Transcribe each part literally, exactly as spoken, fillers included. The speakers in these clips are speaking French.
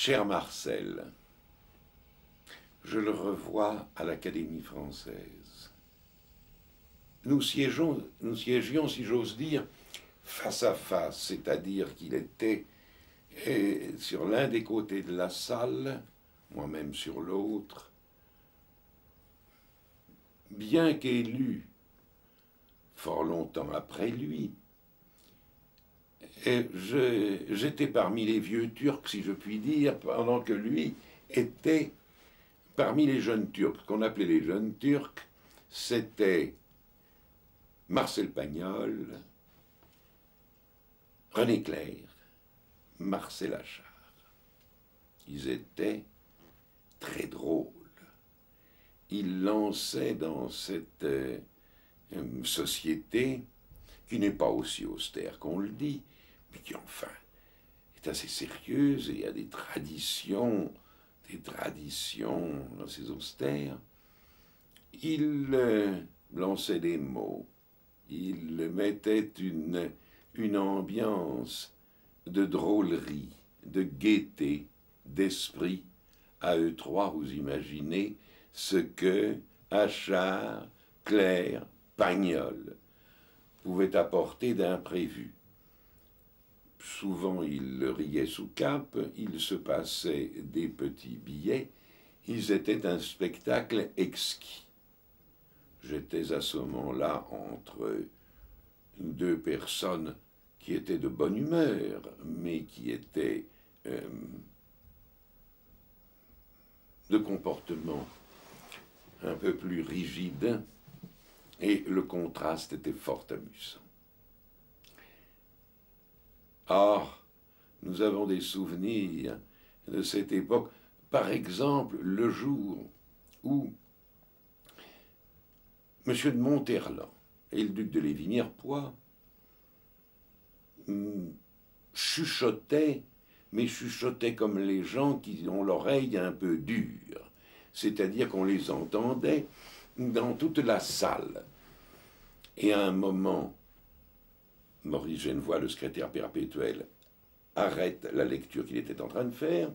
Cher Marcel, je le revois à l'Académie française. Nous siégeons, nous siégions, si j'ose dire, face à face, c'est-à-dire qu'il était eh, sur l'un des côtés de la salle, moi-même sur l'autre. Bien qu'élu fort longtemps après lui, j'étais parmi les vieux Turcs, si je puis dire, pendant que lui était parmi les jeunes Turcs. Ce qu'on appelait les jeunes Turcs, c'était Marcel Pagnol, René Clair, Marcel Achard. Ils étaient très drôles. Ils lançaient dans cette euh, société qui n'est pas aussi austère qu'on le dit, mais qui enfin est assez sérieuse et a des traditions, des traditions assez austères. Il euh, lançait des mots, il mettait une, une ambiance de drôlerie, de gaieté, d'esprit. À eux trois, vous imaginez ce que Achard, Clair, Pagnol pouvait apporter d'imprévu. Souvent, ils riaient sous cape, il se passait des petits billets, ils étaient un spectacle exquis. J'étais à ce moment-là entre deux personnes qui étaient de bonne humeur, mais qui étaient euh, de comportement un peu plus rigide, et le contraste était fort amusant. Or, nous avons des souvenirs de cette époque. Par exemple, le jour où M. de Monterland et le duc de Lévigny-Poix chuchotaient, mais chuchotaient comme les gens qui ont l'oreille un peu dure. C'est-à-dire qu'on les entendait dans toute la salle. Et à un moment, Maurice Genevoix, le secrétaire perpétuel, arrête la lecture qu'il était en train de faire.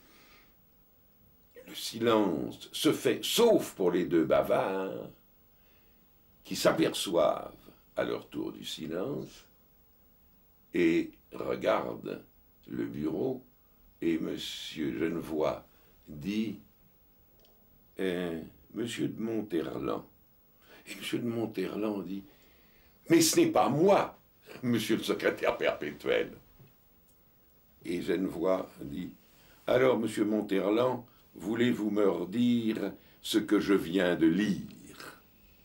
Le silence se fait, sauf pour les deux bavards, qui s'aperçoivent à leur tour du silence et regardent le bureau, et M. Genevoix dit eh, « Monsieur de Monterland ». Et M. de Monterland dit « Mais ce n'est pas moi, monsieur le secrétaire perpétuel ». Et Genevoix dit « Alors, monsieur Monterland, voulez-vous me redire ce que je viens de lire ?»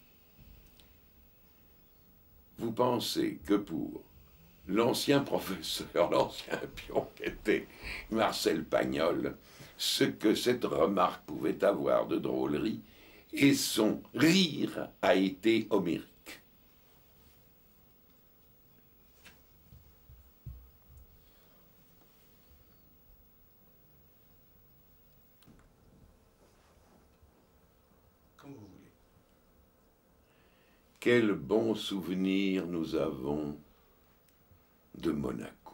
Vous pensez que pour l'ancien professeur, l'ancien pion qu'était Marcel Pagnol, ce que cette remarque pouvait avoir de drôlerie, et son rire a été homérique. Comme vous voulez. Quel bon souvenir nous avons de Monaco.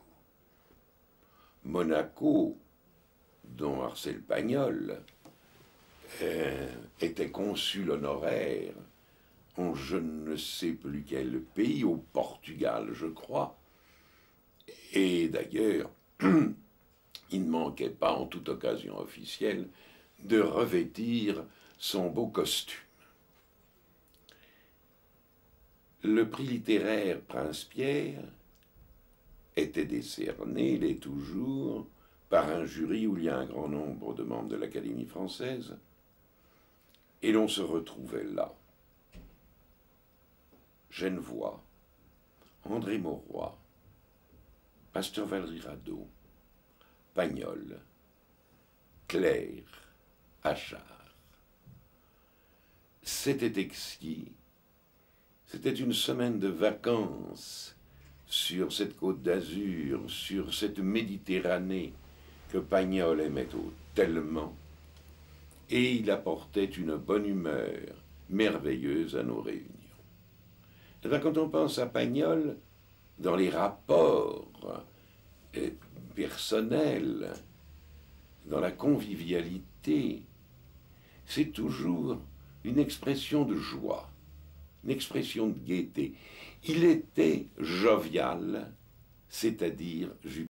Monaco, dont Marcel Pagnol euh, était consul honoraire en je ne sais plus quel pays, au Portugal, je crois. Et d'ailleurs, il ne manquait pas, en toute occasion officielle, de revêtir son beau costume. Le prix littéraire Prince-Pierre était décerné, il est toujours, par un jury où il y a un grand nombre de membres de l'Académie française, et l'on se retrouvait là. Genevoix, André Mauroy, Pasteur Valéry Radeau, Pagnol, Clair, Achard. C'était exquis. C'était une semaine de vacances sur cette côte d'Azur, sur cette Méditerranée que Pagnol aimait tellement, et il apportait une bonne humeur merveilleuse à nos réunions. Et bien, quand on pense à Pagnol, dans les rapports euh, personnels, dans la convivialité, c'est toujours une expression de joie, une expression de gaieté. Il était jovial, c'est-à-dire